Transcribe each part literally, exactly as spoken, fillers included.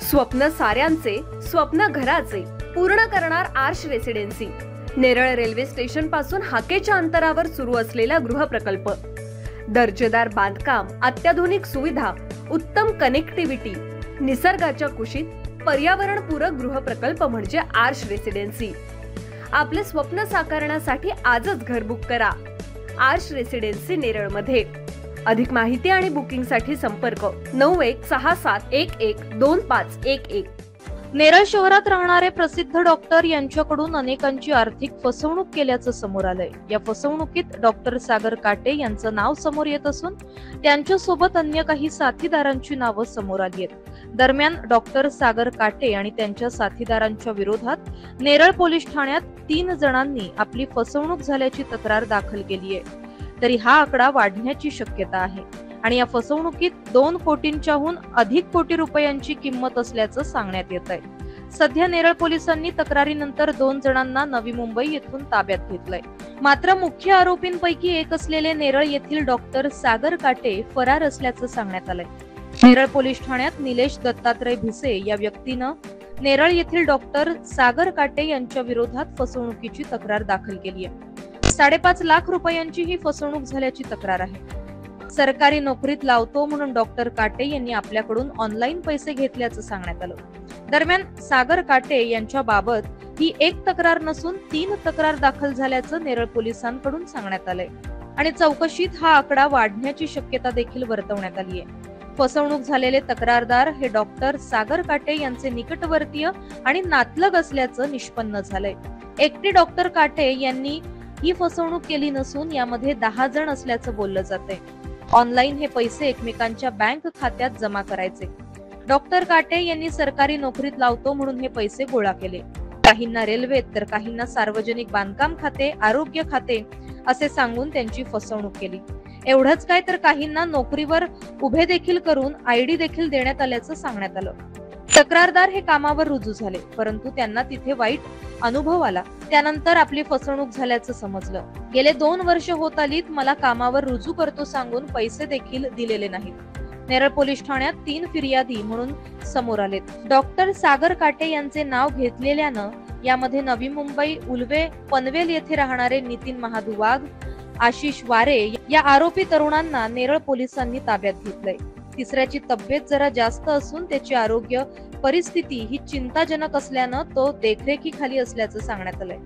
स्वप्न साऱ्यांचे, स्वप्न घराचे पूर्ण करणार Aarsh residency. Neral railway station पासून हाकेच्या अंतरावर सुरू असलेला गृहप्रकल्प, दर्जेदार बांधकाम, अत्याधुनिक सुविधा, उत्तम कनेक्टिव्हिटी, निसर्गाच्या कुशीत पर्यावरणपूरक गृहप्रकल्प म्हणजे आर्श रेसिडेन्सी। आपले स्वप्न साकारण्यासाठी आजच घर बुक करा। आर्श रेसिडेन्सी नेरळ मध्ये। अधिक माहिती आणि बुकिंग साठी संपर्क नऊ एक सहा सात एक एक दोन पाच एक एक। नेरळ शहरात राहणारे प्रसिद्ध डॉक्टर यांच्याकडून अनेकांची आर्थिक फसवणूक केल्याचं समोर आलंय। या फसवणुकीत डॉक्टर सागर काटे यांचं नाव समोर येत असून त्यांच्या सोबत अन्य काही साथीदारांची नावं समोर आली आहेत। दरम्यान डॉक्टर सागर काटे आणि त्यांच्या साथीदारांच्या विरोधात नेरळ पोलीस ठाण्यात तीन जणांनी आपली फसवणूक झाल्याची तक्रार दाखल केली आहे। तरी हा आकडा वाढण्याची शक्यता आहे आणि या फसवणुकीत दोन कोटींच्याहून अधिक कोटी रुपयांची किंमत असल्याचं सांगण्यात येत आहे। सध्या नेरळ पोलिसांनी तक्रारीनंतर दोन जणांना नवी मुंबई येथून ताब्यात घेतलंय। मात्र मुख्य आरोपींपैकी एक असलेले नेरळ येथील डॉक्टर सागर काटे फरार असल्याचं सांगण्यात आलंय। नेरळ पोलीस ठाण्यात निलेश दत्तात्रय भिसे या व्यक्तीनं नेरळ येथील डॉक्टर सागर काटे यांच्या विरोधात फसवणुकीची तक्रार दाखल केली आहे। साडेपाच लाख रुपयांची ही फसवणूक झाल्याची तक्रार आहे। सरकारी नोकरीत लावतो म्हणून डॉक्टर काटे यांनी आपल्याकडून ऑनलाईन पैसे घेतल्याचं सांगण्यात आलं। दरम्यान सागर काटे यांच्या बाबत ही एक तक्रार नसून तीन तक्रार दाखल झाल्याचं नेरळ पोलिसांकडून सांगण्यात आलंय आणि चौकशीत हा आकडा वाढण्याची शक्यता देखील वर्तवण्यात आली आहे। फसवणूक झालेले तक्रारदार हे डॉक्टर सागर काटे यांचे निकटवर्तीय आणि नातलग असल्याचं निष्पन्न झालंय। एकटी डॉक्टर काटे यांनी ही फसवणूक केली नसून यामध्ये दहा जण असल्याचं बोललं जातंय। ऑनलाईन हे पैसे एकमेकांच्या बँक खात्यात जमा करायचे। डॉक्टर काटे यांनी सरकारी नोकरीत लावतो म्हणून हे पैसे गोळा केले। काहींना रेल्वेत तर काहींना सार्वजनिक बांधकाम खाते, आरोग्य खाते असे सांगून त्यांची फसवणूक केली। एवढंच काय तर काहींना नोकरीवर उभे देखील करून आयडी देखील देण्यात आल्याचं सांगण्यात आलं। तक्रारदार हे कामावर रुजू झाले, परंतु त्यांना तिथे वाईट अनुभव आला। त्यानंतर आपली फसवणूक झाल्याचं समजलं। गेले दोन वर्ष होत आलीत मला कामावर रुजू करतो सांगून पैसे देखील दिलेले नाहीत। नेरळ पोलीस ठाण्यात तीन फिर्यादी म्हणून समोर आलेत। डॉक्टर सागर काटे यांचे नाव घेतलेल्यानं यामध्ये नवी मुंबई उल्वे पनवेल येथे राहणारे नितीन महादू वाघ, आशिष वारे या आरोपी तरुणांना नेरळ पोलिसांनी ताब्यात घेतलंय। तिसऱ्याची तब्येत जरा जास्त असून त्याची आरोग्य परिस्थिती ही चिंताजनक असल्यानं तो देखरेखीखाली असल्याचं सांगण्यात आलंय।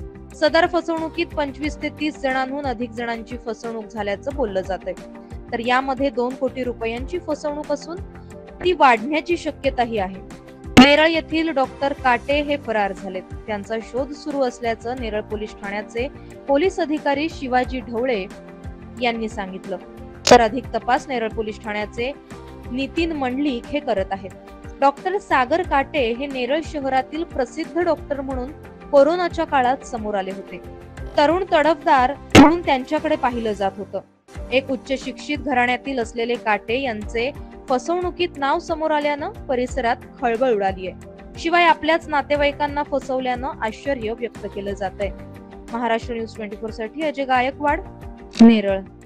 सदर फसवणुकीत पंचवीस ते तीस जणांहून अधिक जणांची फसवणूक झाल्याचं बोललं जातंय। तर यामध्ये दोन कोटी रुपयांची फसवणूक असून ती वाढण्याची शक्यताही आहे। नेरळ येथील डॉक्टर काटे हे फरार झालेत। त्यांचा शोध सुरू असल्याचं नेरळ पोलीस ठाण्याचे पोलीस अधिकारी शिवाजी ढवळे यांनी सांगितलं। तर अधिक तपास नेरळ पोलीस ठाण्याचे नितीन मंडलिक हे करत आहेत। डॉक्टर सागर काटे हे नेरळ शहरातील प्रसिद्ध डॉक्टर म्हणून कोरोनाच्या काळात समोर आले होते। तरुण तडफदार म्हणून त्यांच्याकडे पाहिलं जात होतं। एक उच्च शिक्षित घराण्यातील असलेले काटे यांचे फसवणुकीत नाव समोर आल्यानं परिसरात खळबळ उडाली आहे। शिवाय आपल्याच नातेवाईकांना फसवल्यानं आश्चर्य व्यक्त केलं जात आहे। महाराष्ट्र न्यूज ट्वेंटी फोर साठी अजय गायकवाड, नेरळ।